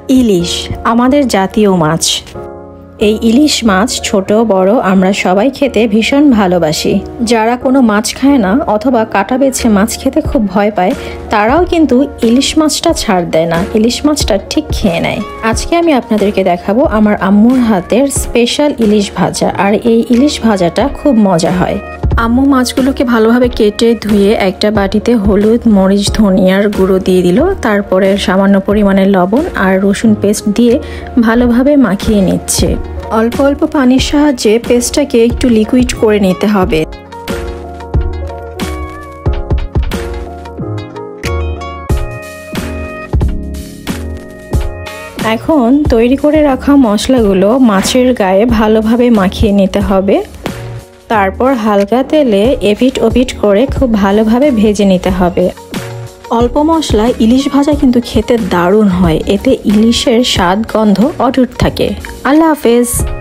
ইলিশ আমাদের জাতীয় মাছ। এই ইলিশ মাছ ছোট বড় আমরা সবাই খেতে ভীষণ ভালোবাসি। যারা কোনো মাছ খায় না অথবা কাটা বেছে মাছ খেতে খুব ভয় পায়, তারাও কিন্তু ইলিশ মাছটা ছাড় দেয় না, ইলিশ মাছটা ঠিক খেয়ে নেয়। আজকে আমি আপনাদেরকে দেখাবো আমার আম্মুর হাতের স্পেশাল ইলিশ ভাজা, আর এই ইলিশ ভাজাটা খুব মজা হয়। আম্মু মাছগুলোকে ভালোভাবে কেটে ধুয়ে একটা বাটিতে হলুদ, মরিচ, ধনিয়ার গুঁড়ো দিয়ে দিল, তারপরে সামান্য পরিমাণে লবণ আর রসুন পেস্ট দিয়ে ভালোভাবে মাখিয়ে নিচ্ছে। অল্প অল্প পানির সাহায্যে পেস্টটাকে একটু লিকুইড করে নিতে হবে। এখন তৈরি করে রাখা মশলাগুলো মাছের গায়ে ভালোভাবে মাখিয়ে নিতে হবে। তারপর হালকা তেলে এপিট ওপিট করে খুব ভালোভাবে ভেজে নিতে হবে। অল্প মশলায় ইলিশ ভাজা কিন্তু খেতে দারুণ হয়, এতে ইলিশের স্বাদ গন্ধ অটুট থাকে। আল্লাহ হাফেজ।